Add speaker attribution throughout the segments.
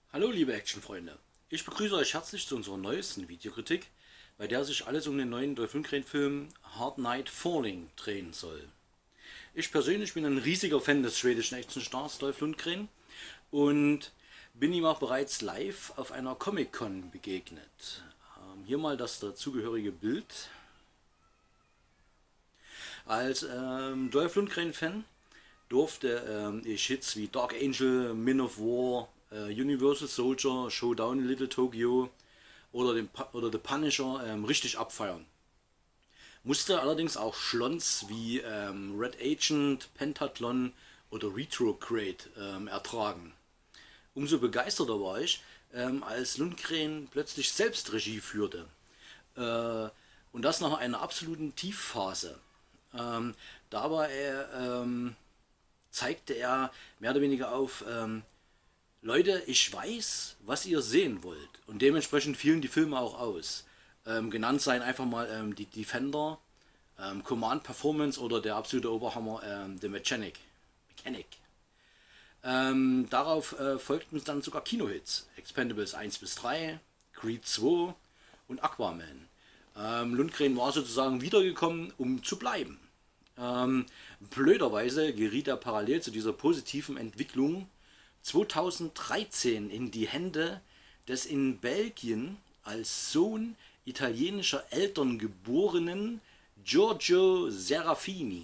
Speaker 1: Hallo liebe Actionfreunde, ich begrüße euch herzlich zu unserer neuesten Videokritik, bei der sich alles um den neuen Dolph Lundgren-Film Hard Night Falling drehen soll. Ich persönlich bin ein riesiger Fan des schwedischen Actionstars Dolph Lundgren und bin ihm auch bereits live auf einer Comic-Con begegnet. Hier mal das dazugehörige Bild. Als Dolph Lundgren-Fan durfte ich Hits wie Dark Angel, Men of War, Universal Soldier, Showdown in Little Tokyo oder The Punisher richtig abfeiern. Musste allerdings auch Schlons wie Red Agent, Pentathlon oder Retrograde ertragen. Umso begeisterter war ich, als Lundgren plötzlich selbst Regie führte. Und das nach einer absoluten Tiefphase. Ähm, dabei zeigte er mehr oder weniger auf, Leute, ich weiß, was ihr sehen wollt. Und dementsprechend fielen die Filme auch aus. Genannt seien einfach mal die Defender, Command Performance oder der absolute Oberhammer, The Mechanic. Darauf folgten dann sogar Kinohits. Expendables 1 bis 3, Creed 2 und Aquaman. Lundgren war sozusagen wiedergekommen, um zu bleiben. Blöderweise geriet er parallel zu dieser positiven Entwicklung 2013 in die Hände des in Belgien als Sohn italienischer Eltern geborenen Giorgio Serafini.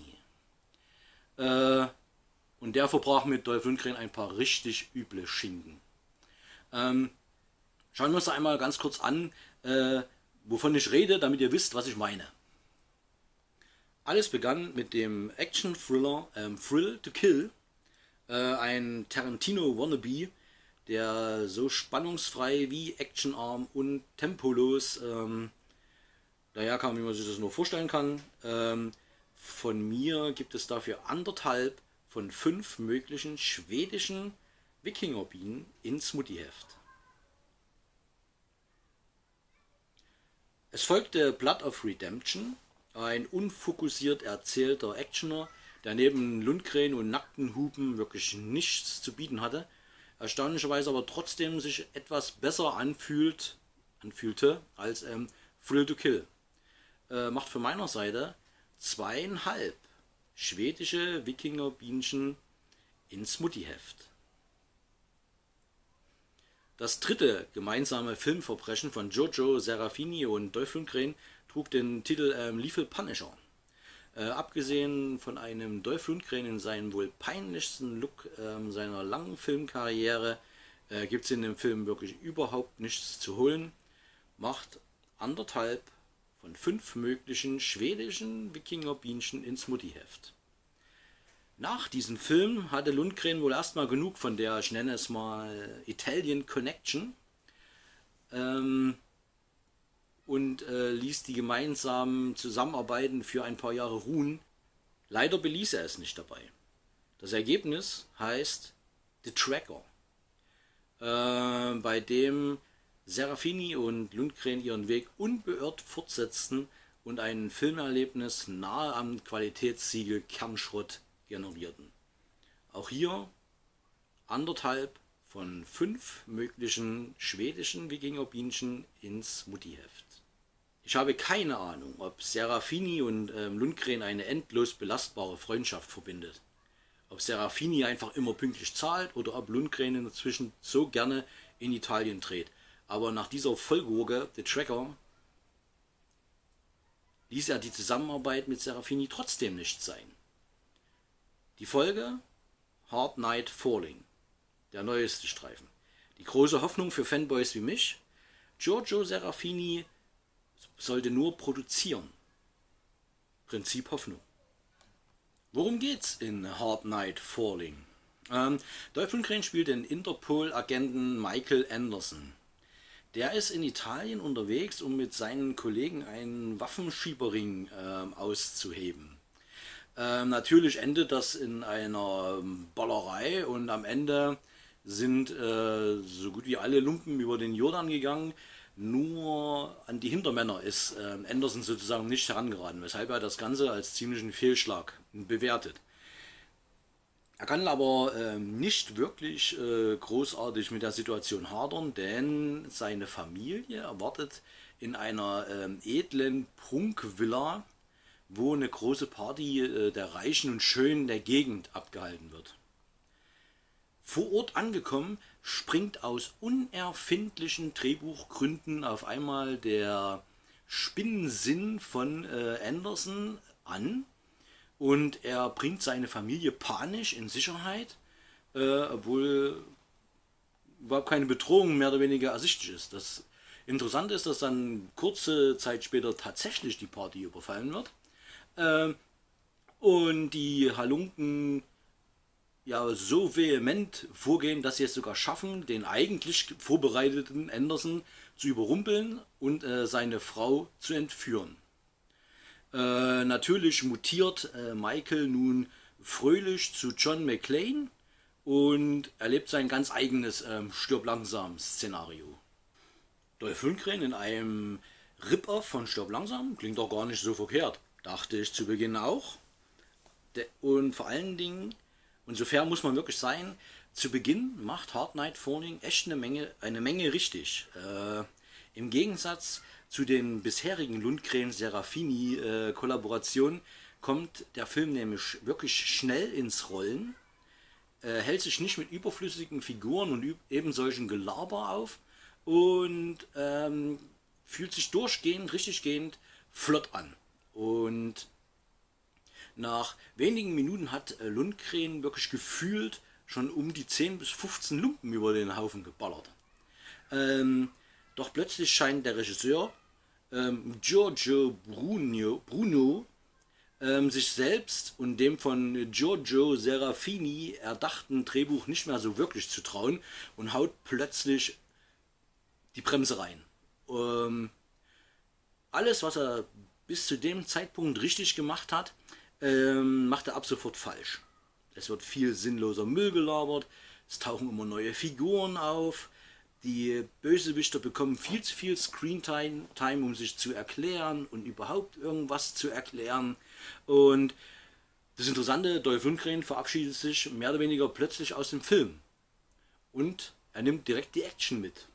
Speaker 1: Und der verbrach mit Dolph Lundgren ein paar richtig üble Schinken. Schauen wir uns da einmal ganz kurz an, wovon ich rede, damit ihr wisst, was ich meine. Alles begann mit dem Action-Thriller Thrill to Kill, ein Tarantino-Wannabe, der so spannungsfrei wie actionarm und tempolos daherkam, wie man sich das nur vorstellen kann. Von mir gibt es dafür 1,5 von 5 möglichen schwedischen Wikingerbienen ins Mutti-Heft. Es folgte Blood of Redemption, ein unfokussiert erzählter Actioner, der neben Lundgren und nackten Hupen wirklich nichts zu bieten hatte, erstaunlicherweise aber trotzdem sich etwas besser anfühlte als Thrill to Kill. Macht von meiner Seite 2,5 schwedische Wikingerbienchen ins Mutti-Heft. Das dritte gemeinsame Filmverbrechen von Giorgio Serafini und Dolph Lundgren trug den Titel Lethal Punisher. Abgesehen von einem Dolph Lundgren in seinem wohl peinlichsten Look seiner langen Filmkarriere gibt es in dem Film wirklich überhaupt nichts zu holen. Macht 1,5 von 5 möglichen schwedischen Wikingerbienchen ins Mutti-Heft. Nach diesem Film hatte Lundgren wohl erstmal genug von der, ich nenne es mal, Italian Connection und ließ die gemeinsamen Zusammenarbeiten für ein paar Jahre ruhen. Leider beließ er es nicht dabei. Das Ergebnis heißt The Tracker, bei dem Serafini und Lundgren ihren Weg unbeirrt fortsetzten und ein Filmerlebnis nahe am Qualitätssiegel Kernschrott generierten. Auch hier 1,5 von 5 möglichen schwedischen Wikingerbienchen ins Mutti-Heft. Ich habe keine Ahnung, ob Serafini und Lundgren eine endlos belastbare Freundschaft verbindet. Ob Serafini einfach immer pünktlich zahlt oder ob Lundgren inzwischen so gerne in Italien dreht. Aber nach dieser Vollgurke, The Tracker, ließ er die Zusammenarbeit mit Serafini trotzdem nicht sein. Die Folge? Hard Night Falling, der neueste Streifen. Die große Hoffnung für Fanboys wie mich? Giorgio Serafini sollte nur produzieren. Prinzip Hoffnung. Worum geht's in Hard Night Falling? Dolph Lundgren spielt den Interpol-Agenten Michael Anderson. Der ist in Italien unterwegs, um mit seinen Kollegen einen Waffenschiebering auszuheben. Natürlich endet das in einer Ballerei und am Ende sind so gut wie alle Lumpen über den Jordan gegangen. Nur an die Hintermänner ist Anderson sozusagen nicht herangeraten, weshalb er das Ganze als ziemlichen Fehlschlag bewertet. Er kann aber nicht wirklich großartig mit der Situation hadern, denn seine Familie erwartet in einer edlen Prunkvilla, wo eine große Party der Reichen und Schönen der Gegend abgehalten wird. Vor Ort angekommen, springt aus unerfindlichen Drehbuchgründen auf einmal der Spinnensinn von Anderson an und er bringt seine Familie panisch in Sicherheit, obwohl überhaupt keine Bedrohung mehr oder weniger ersichtlich ist. Das Interessante ist, dass dann kurze Zeit später tatsächlich die Party überfallen wird und die Halunken ja so vehement vorgehen, dass sie es sogar schaffen, den eigentlich vorbereiteten Anderson zu überrumpeln und seine Frau zu entführen. Natürlich mutiert Michael nun fröhlich zu John McClane und erlebt sein ganz eigenes Stirb langsam Szenario. Dolph Lundgren in einem Rip-Off von Stirb langsam klingt doch gar nicht so verkehrt, dachte ich zu Beginn auch. Und vor allen Dingen, und so fair muss man wirklich sein, zu Beginn macht Hard Night Falling echt eine Menge richtig. Im Gegensatz zu den bisherigen Lundgren-Serafini-Kollaborationen kommt der Film nämlich wirklich schnell ins Rollen, hält sich nicht mit überflüssigen Figuren und eben solchen Gelaber auf und fühlt sich durchgehend, richtiggehend flott an. Und nach wenigen Minuten hat Lundgren wirklich gefühlt schon um die 10 bis 15 Lumpen über den Haufen geballert. Doch plötzlich scheint der Regisseur Giorgio Bruno sich selbst und dem von Giorgio Serafini erdachten Drehbuch nicht mehr so wirklich zu trauen und haut plötzlich die Bremse rein. Alles, was er bis zu dem Zeitpunkt richtig gemacht hat, macht er ab sofort falsch. Es wird viel sinnloser Müll gelabert, es tauchen immer neue Figuren auf, die Bösewichter bekommen viel zu viel Screentime, um sich zu erklären und überhaupt irgendwas zu erklären. Und das Interessante, Dolph Lundgren verabschiedet sich mehr oder weniger plötzlich aus dem Film. Und er nimmt direkt die Action mit.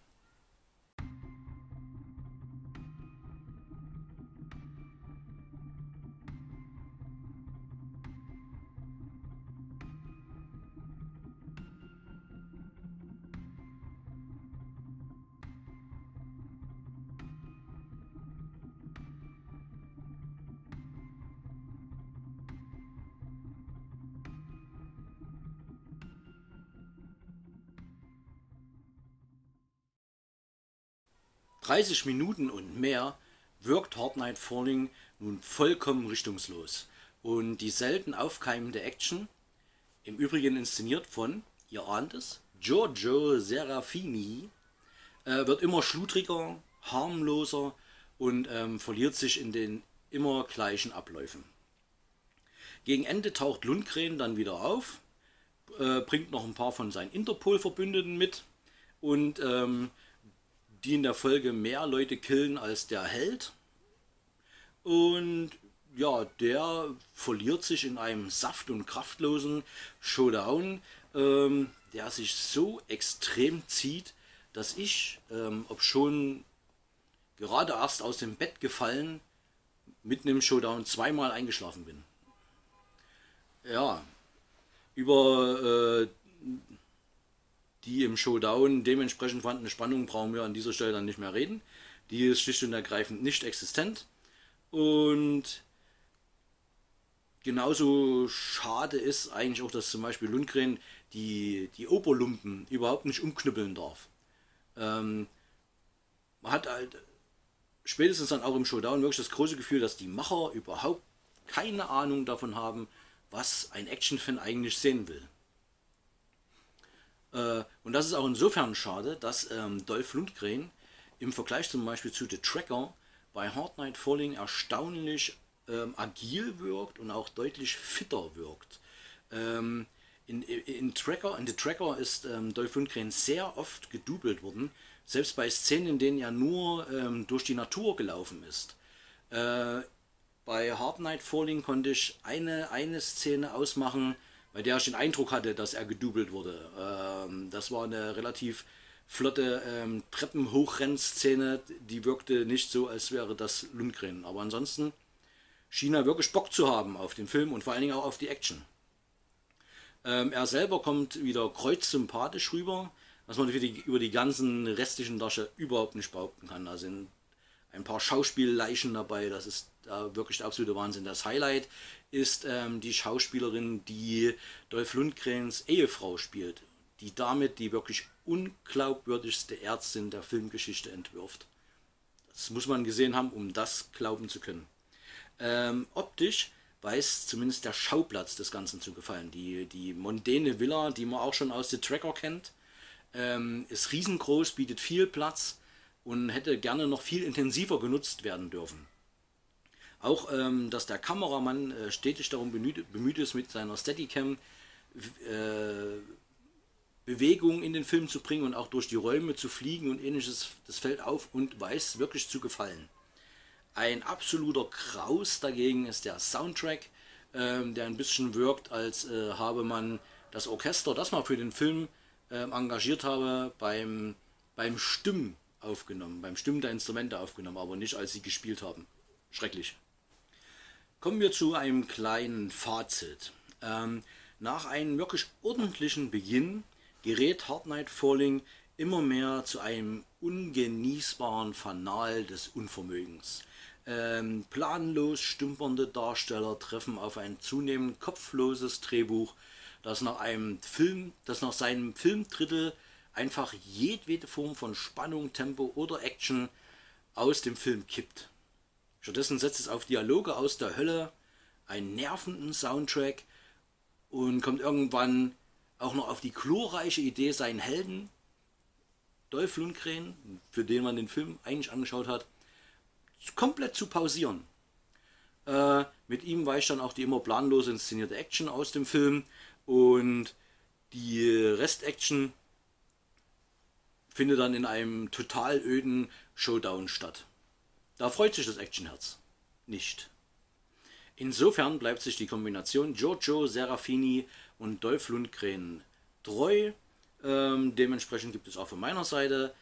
Speaker 1: 30 Minuten und mehr wirkt Hard Night Falling nun vollkommen richtungslos. Und die selten aufkeimende Action, im Übrigen inszeniert von, ihr ahnt es, Giorgio Serafini, wird immer schludriger, harmloser und verliert sich in den immer gleichen Abläufen. Gegen Ende taucht Lundgren dann wieder auf, bringt noch ein paar von seinen Interpol-Verbündeten mit und die in der Folge mehr Leute killen als der Held. Und ja, der verliert sich in einem saft- und kraftlosen Showdown, der sich so extrem zieht, dass ich, ob schon gerade erst aus dem Bett gefallen, mitten im Showdown zweimal eingeschlafen bin. Ja, über die im Showdown dementsprechend vorhandene Spannung brauchen wir an dieser Stelle dann nicht mehr reden. Die ist schlicht und ergreifend nicht existent. Und genauso schade ist eigentlich auch, dass zum Beispiel Lundgren die Oberlumpen überhaupt nicht umknüppeln darf. Man hat halt spätestens dann auch im Showdown wirklich das große Gefühl, dass die Macher überhaupt keine Ahnung davon haben, was ein Actionfan eigentlich sehen will. Und das ist auch insofern schade, dass Dolph Lundgren im Vergleich zum Beispiel zu The Tracker bei Hard Night Falling erstaunlich agil wirkt und auch deutlich fitter wirkt. In The Tracker ist Dolph Lundgren sehr oft gedoubelt worden, selbst bei Szenen, in denen er nur durch die Natur gelaufen ist. Bei Hard Night Falling konnte ich eine Szene ausmachen, bei der ich den Eindruck hatte, dass er gedoubelt wurde. Das war eine relativ flotte Treppenhochrennszene, die wirkte nicht so, als wäre das Lundgren. Aber ansonsten schien er wirklich Bock zu haben auf den Film und vor allen Dingen auch auf die Action. Er selber kommt wieder kreuzsympathisch rüber, was man über die ganzen restlichen Darsteller überhaupt nicht behaupten kann. Da sind ein paar Schauspielleichen dabei, das ist wirklich der absolute Wahnsinn. Das Highlight ist die Schauspielerin, die Dolph Lundgrens Ehefrau spielt, die damit die wirklich unglaubwürdigste Ärztin der Filmgeschichte entwirft. Das muss man gesehen haben, um das glauben zu können. Optisch weiß zumindest der Schauplatz des Ganzen zu gefallen. Die mondäne Villa, die man auch schon aus The Tracker kennt, ist riesengroß, bietet viel Platz und hätte gerne noch viel intensiver genutzt werden dürfen. Auch, dass der Kameramann stetig darum bemüht ist, mit seiner Steadicam Bewegung in den Film zu bringen und auch durch die Räume zu fliegen und ähnliches, das fällt auf und weiß wirklich zu gefallen. Ein absoluter Kraus dagegen ist der Soundtrack, der ein bisschen wirkt, als habe man das Orchester, das man für den Film engagiert habe, beim Stimmen aufgenommen, beim Stimmen der Instrumente aufgenommen, aber nicht als sie gespielt haben. Schrecklich. Kommen wir zu einem kleinen Fazit. Nach einem wirklich ordentlichen Beginn gerät Hard Night Falling immer mehr zu einem ungenießbaren Fanal des Unvermögens. Planlos stümpernde Darsteller treffen auf ein zunehmend kopfloses Drehbuch, das nach seinem Filmdrittel einfach jedwede Form von Spannung, Tempo oder Action aus dem Film kippt. Stattdessen setzt es auf Dialoge aus der Hölle, einen nervenden Soundtrack und kommt irgendwann auch noch auf die glorreiche Idee, seinen Helden, Dolph Lundgren, für den man den Film eigentlich angeschaut hat, komplett zu pausieren. Mit ihm weicht dann auch die immer planlos inszenierte Action aus dem Film und die Rest-Action findet dann in einem total öden Showdown statt. Da freut sich das Actionherz nicht. Insofern bleibt sich die Kombination Giorgio Serafini und Dolph Lundgren treu. Dementsprechend gibt es auch von meiner Seite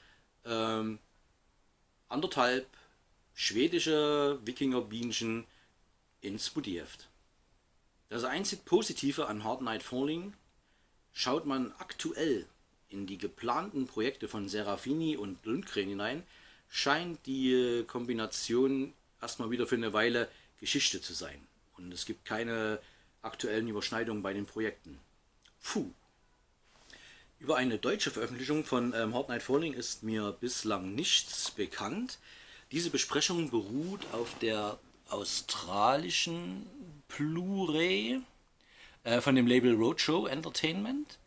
Speaker 1: anderthalb schwedische Wikingerbienchen ins Budiheft. Das einzig Positive an Hard Night Falling: schaut man aktuell in die geplanten Projekte von Serafini und Lundgren hinein, scheint die Kombination erstmal wieder für eine Weile Geschichte zu sein. Und es gibt keine aktuellen Überschneidungen bei den Projekten. Puh. Über eine deutsche Veröffentlichung von Hard Night Falling ist mir bislang nichts bekannt. Diese Besprechung beruht auf der australischen Blu-ray von dem Label Roadshow Entertainment.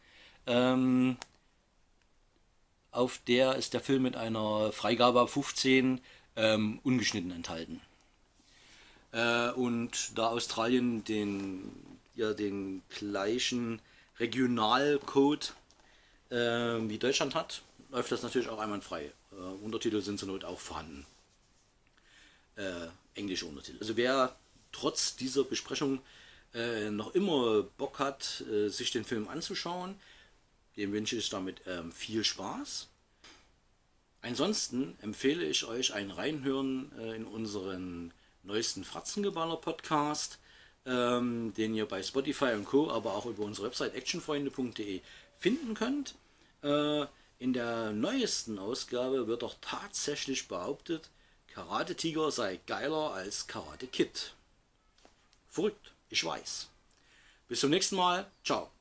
Speaker 1: Auf der ist der Film mit einer Freigabe ab 15 ungeschnitten enthalten. Und da Australien den gleichen Regionalcode wie Deutschland hat, läuft das natürlich auch einwandfrei. Untertitel sind zur Not auch vorhanden. Englische Untertitel. Also wer trotz dieser Besprechung noch immer Bock hat, sich den Film anzuschauen, dem wünsche ich damit viel Spaß. Ansonsten empfehle ich euch ein Reinhören in unseren neuesten Fratzengeballer Podcast, den ihr bei Spotify und Co., aber auch über unsere Website actionfreunde.de finden könnt. In der neuesten Ausgabe wird doch tatsächlich behauptet, Karate Tiger sei geiler als Karate Kid. Verrückt, ich weiß. Bis zum nächsten Mal. Ciao.